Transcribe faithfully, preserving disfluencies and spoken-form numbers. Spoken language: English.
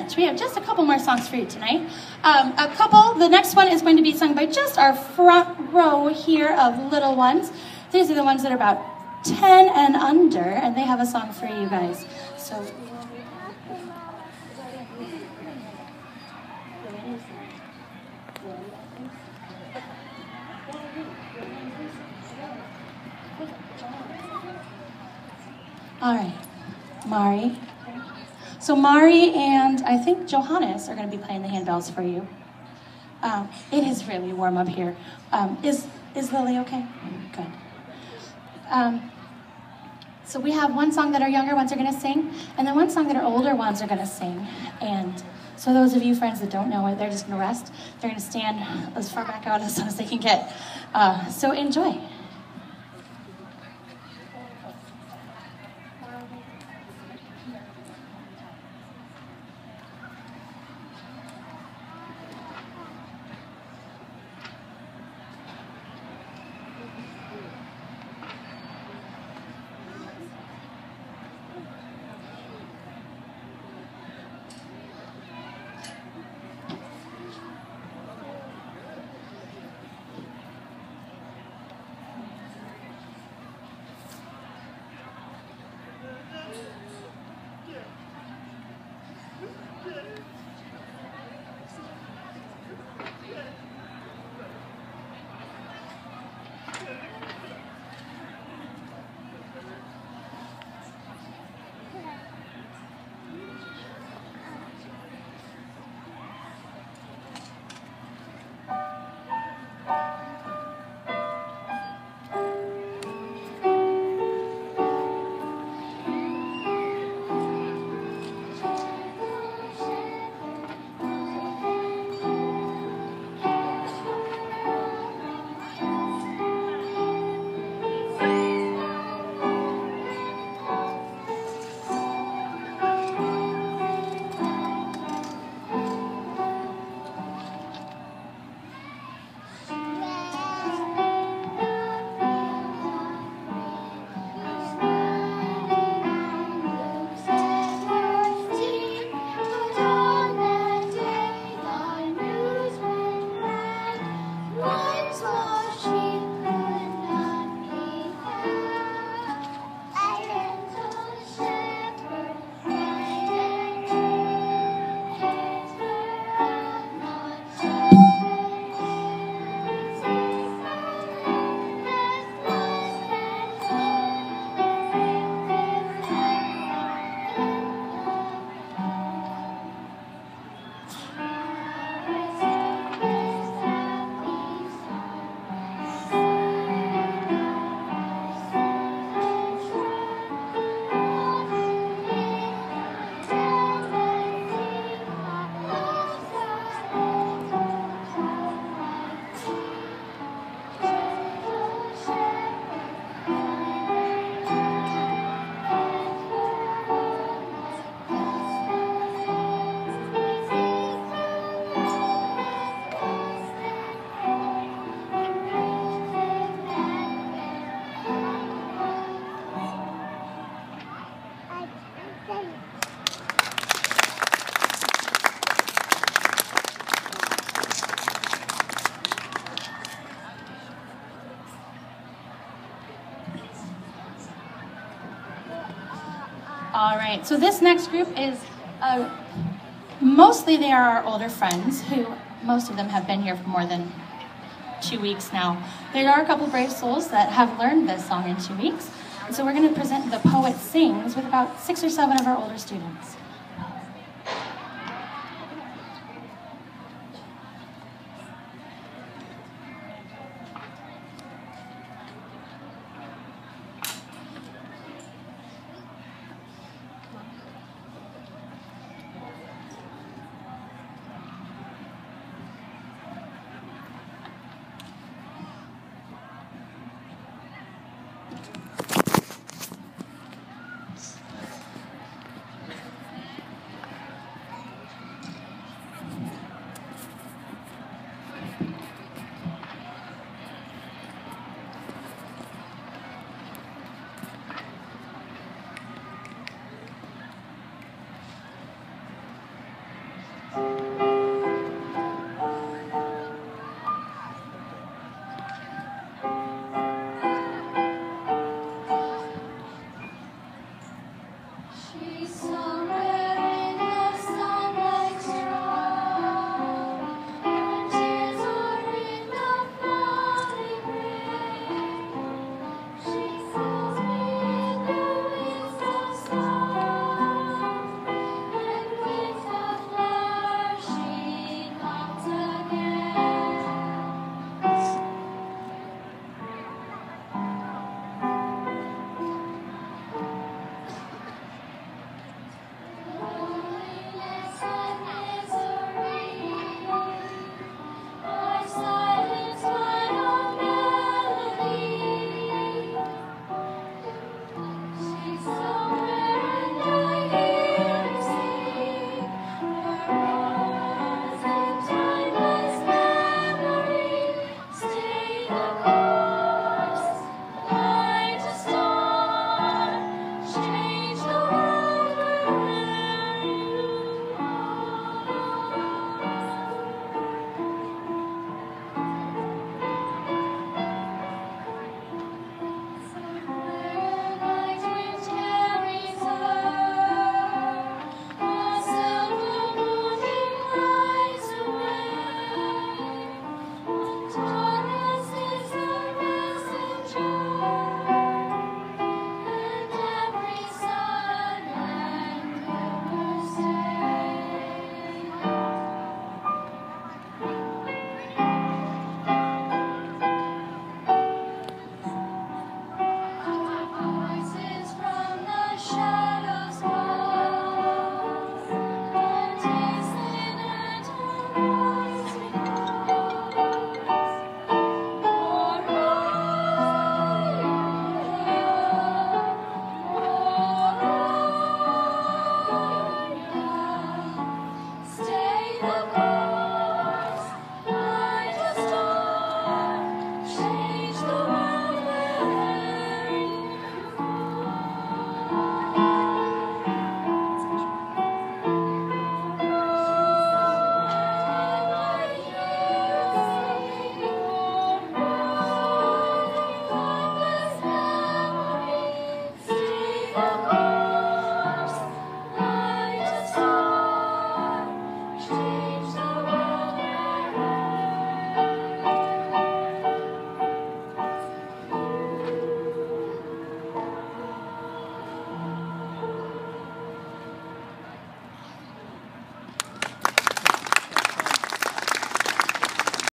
much. We have just a couple more songs for you tonight. Um, a couple, the next one is going to be sung by just our front row here of little ones. These are the ones that are about ten and under, and they have a song for you guys. So. All right, Mari. So Mari and I think Johannes are going to be playing the handbells for you. Um, it is really warm up here. Um, is is Lily okay? Good. Um, so we have one song that our younger ones are going to sing, and then one song that our older ones are going to sing. And so those of you friends that don't know it, they're just going to rest. They're going to stand as far back out as, as they can get. Uh, so enjoy. All right, so this next group is, uh, mostly they are our older friends who, most of them have been here for more than two weeks now. There are a couple brave souls that have learned this song in two weeks. And so we're gonna present The Poet Sings with about six or seven of our older students.